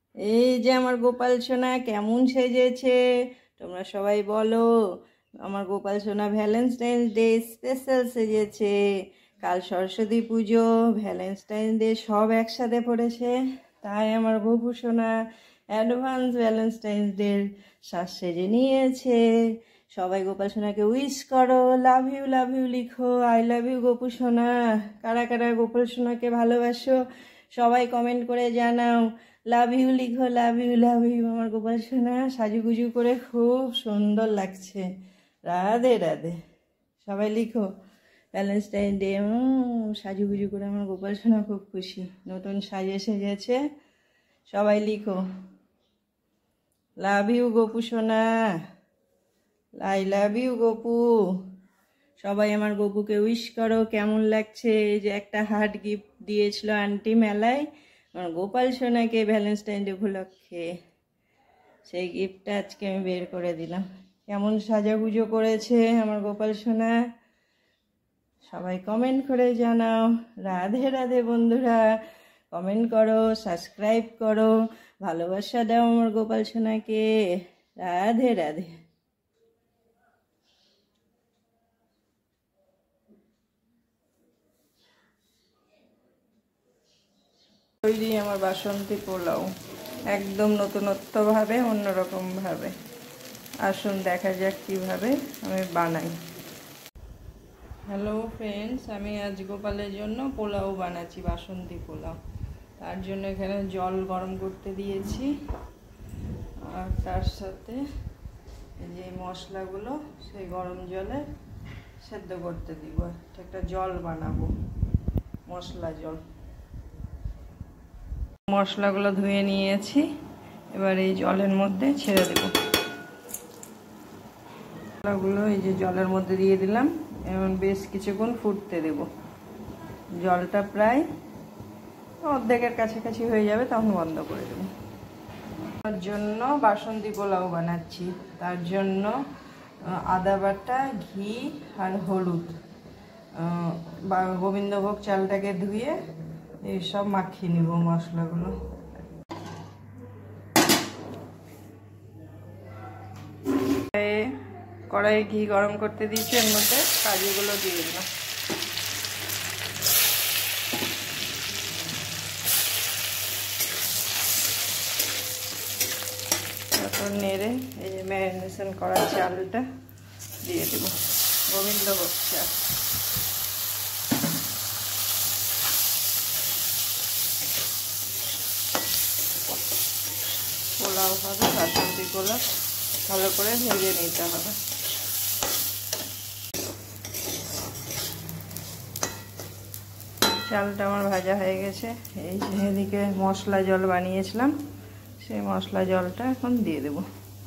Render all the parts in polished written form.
এই যে আমার গোপাল সোনা কেমন সেজেছে তোমরা সবাই বলো। আমার গোপাল সোনা ভ্যালেন্টাইন্স ডে স্পেশাল সেজেছে। কাল সরস্বতী পুজো, ভ্যালেন্টাইন্স ডে সব একসাথে পড়েছে, তাই আমার গোপু সোনা অ্যাডভান্স ভ্যালেন্টাইন্স ডের সাজ সেজে নিয়েছে। সবাই গোপাল সোনাকে উইশ করো, লাভ ইউ লিখো, আই লাভ ইউ গোপু সোনা। কারা কারা গোপাল সোনাকে ভালোবাসো সবাই কমেন্ট করে জানাও। লাভ ইউ লিখো, লাভ ইউ আমার গোপাল সোনা সাজুগুজু করে খুব সুন্দর লাগছে। রাধে রাধে সবাই লিখো। ভ্যালেন্টাইন ডে সাজুগুজু করে আমার গোপাল সোনা খুব খুশি, নতুন সাজে সেজেছে। সবাই লিখো লাভ ইউ গোপু সোনা, আই লাভ ইউ গোপু। সবাই আমার গোপুকে উইশ করো। কেমন লাগছে? এই যে একটা হার্ট গিফট দিয়েছিল আন্টি মেলায় আমার গোপাল সোনাকে ভ্যালেন্টাইন ডে উপলক্ষে, সেই গিফটটা আজকে আমি বের করে দিলাম। কেমন সাজাগুজো করেছে আমার গোপাল সোনা সবাই কমেন্ট করে জানাও। রাধে রাধে বন্ধুরা, কমেন্ট করো, সাবস্ক্রাইব করো, ভালোবাসা দাও আমার গোপাল সোনাকে। রাধে রাধে। তৈরি আমার বাসন্তী পোলাও, একদম নতুনত্বভাবে, অন্যরকমভাবে। আসুন দেখা যাক কীভাবে আমি বানাই। হ্যালো ফ্রেন্ডস, আমি আজ গোপালের জন্য পোলাও বানাচ্ছি, বাসন্তী পোলাও। তার জন্য এখানে জল গরম করতে দিয়েছি, আর তার সাথে যে মশলাগুলো সেই গরম জলে সেদ্ধ করতে দিব। একটা জল বানাবো, মশলা জল। মশলাগুলো ধুয়ে নিয়েছি, এবার এই জলের মধ্যে ছেড়ে দেব। মশলাগুলো এই যে জলের মধ্যে দিয়ে দিলাম, এখন বেশ কিছুক্ষণ ফুটতে দেব। জলটা প্রায় অর্ধেকের কাছাকাছি হয়ে যাবে, তখন বন্ধ করে দেব। তার জন্য বাসন্তী পোলাও বানাচ্ছি, তার জন্য আদা বাটা, ঘি আর হলুদ, বা গোবিন্দভোগ চালটাকে ধুয়ে এইসব মাখিয়ে নিব মশলাগুলো। কড়াইয়ে ঘি গরম করতে দিয়েছি, এর মধ্যে কাজুগুলো দিয়ে দিলাম। তারপর নেড়ে এই যে ম্যারিনেশন করা চালটা দিয়ে দেব, গোবিন্দভোগ চাল। পোলাও হবে, বাসন্তী পোলাও, ভালো করে ভেজে নিতে হবে। চালটা আমার ভাজা হয়ে গেছে। এই যে এদিকে মশলা জল বানিয়েছিলাম, সেই মশলা জলটা এখন দিয়ে দেব।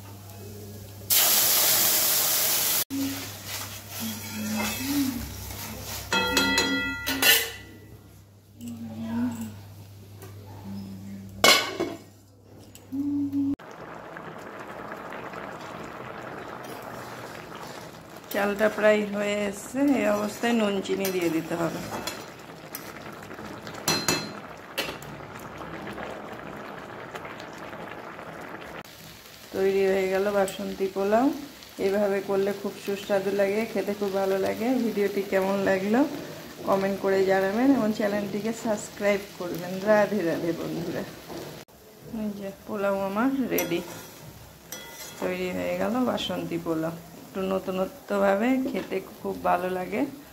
চালটা প্রায় হয়ে এসছে, এই অবস্থায় নুন চিনি দিয়ে দিতে হবে। তৈরি হয়ে গেল বাসন্তী পোলাও। এইভাবে করলে খুব সুস্বাদু লাগে, খেতে খুব ভালো লাগে। ভিডিওটি কেমন লাগলো কমেন্ট করে জানাবেন এবং চ্যানেলটিকে সাবস্ক্রাইব করবেন। রাধে রাধে বন্ধুরা। এই যে পোলাও আমার রেডি, তৈরি হয়ে গেল বাসন্তী পোলাও। একটু নতুনত্বভাবে খেতে খুব ভালো লাগে।